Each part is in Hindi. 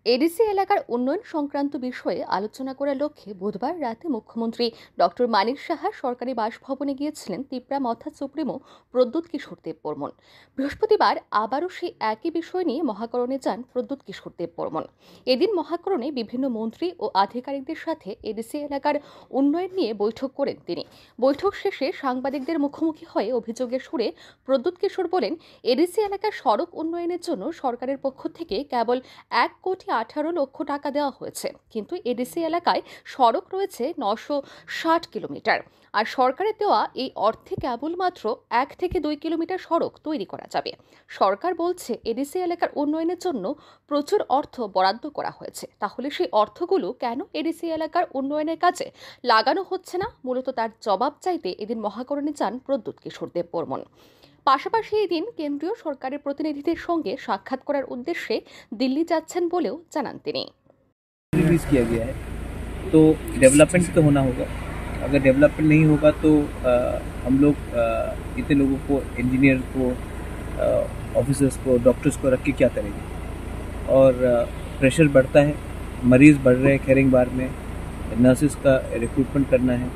এডিসি এলাকার উন্নয়ন সংক্রান্ত বিষয়ে আলোচনা করার লক্ষ্যে বুধবার রাতে মুখ্যমন্ত্রী ডক্টর মানিক সাহা সরকারি বাসভবনে গিয়েছিলেন তিপ্রা মথা সুপ্রিমো প্রদ্যুৎ কিশোর দেববর্মন। বৃহস্পতিবার আবারও সেই একই বিষয় নিয়ে মহাকরণে যান প্রদ্যুৎ কিশোর দেববর্মন। এদিন মহাকরণে বিভিন্ন মন্ত্রী ও আধিকারিকদের সাথে এডিসি এলাকার উন্নয়ন নিয়ে বৈঠক করেন তিনি। বৈঠক শেষে সাংবাদিকদের মুখোমুখি হয়ে অভিযোগের সুরে প্রদ্যুৎ কিশোর বলেন, এডিসি এলাকার সড়ক উন্নয়নের জন্য সরকারের পক্ষ থেকে কেবল 1,18,00,000 টাকা দেওয়া হয়েছে, কিন্তু এডিসি এলাকায় সড়ক রয়েছে 960 কিলোমিটার। আর সরকারের দেওয়া এই অর্থে কেবলমাত্র 1 থেকে 2 কিলোমিটার সড়ক তৈরি করা যাবে। সরকার বলছে এডিসি এলাকার উন্নয়নের জন্য প্রচুর অর্থ বরাদ্দ করা হয়েছে, তাহলে সেই অর্থগুলো কেন এডিসি এলাকার উন্নয়নের কাজে লাগানো হচ্ছে না? মূলত তার জবাব চাইতে এদিন মহাকরণে যান প্রদ্যুৎ কিশোর দেববর্মন। পাশাপাশি এই দিন কেন্দ্রীয় সরকারের প্রতিনিধিদের সঙ্গে সাক্ষাৎ করার উদ্দেশ্যে দিল্লি যাচ্ছেন বলেও জানান তিনি। रिलीज किया गया है तो डेवलपमेंट तो होना होगा। अगर डेवलपमेंट नहीं होगा तो हम लोग इतने लोगों को, इंजीनियर को, ऑफिसर्स को, डॉक्टर्स को रख के क्या करेंगे। और प्रेशर बढ़ता है, मरीज़ बढ़ रहे हैं खैरिंगबार में, नर्सेस का रिक्रूटमेंट करना है।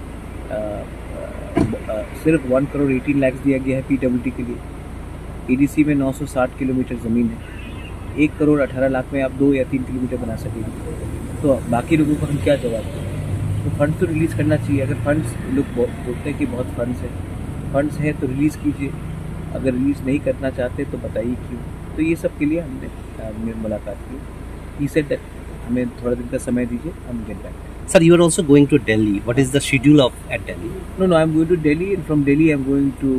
सिर्फ 1,18,00,000 दिया गया है PWD के लिए। EDC में 960 किलोमीटर ज़मीन है, 1,18,00,000 में आप 2 या 3 किलोमीटर बना सकेंगे, तो बाकी लोगों को हम क्या जवाब दें। तो फंड्स तो रिलीज़ करना चाहिए। अगर फंड्स लोग बोलते हैं कि बहुत फंड्स हैं तो रिलीज़ कीजिए। अगर रिलीज़ नहीं करना चाहते तो बताइए क्यों। तो ये सब के लिए हमने मुलाकात की। ही सेड दैट हमें थोड़ा दिन का समय दीजिए, हम get back. Sir, you are also going to Delhi. What is the schedule at Delhi? No, I am going to Delhi, and from Delhi I am going to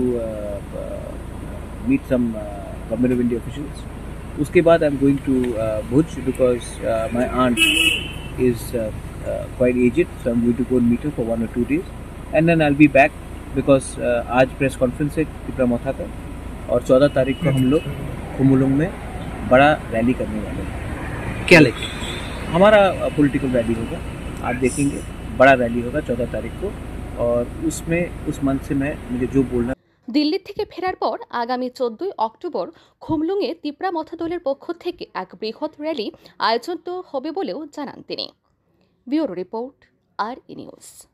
meet some Government of India officials. उसके बाद I am going to Bhuj because my aunt is quite aged, so I am going to go and meet her for 1 or 2 days, and then I will be back because आज प्रेस कॉन्फ्रेंस है तिप्रा मोथा का, और 14 तारीख को हम लोग खुमुलुंग में बड़ा रैली करने वाले हैं। क्या लेके? हमारा पॉलिटिकल रैली होगा, आप देखेंगे, बड़ा रैली होगा 14 तारीख को, और उसमें उस मंथ से मुझे जो बोलना। দিল্লি থেকে ফেরার পর আগামী 14 অক্টোবর খুমলুঙে তিপ্রা মথা দলের পক্ষ থেকে এক বৃহৎ র্যালি আয়োজিত হবে বলেও জানান তিনি। ব্যুরো রিপোর্ট, আর ই নিউজ।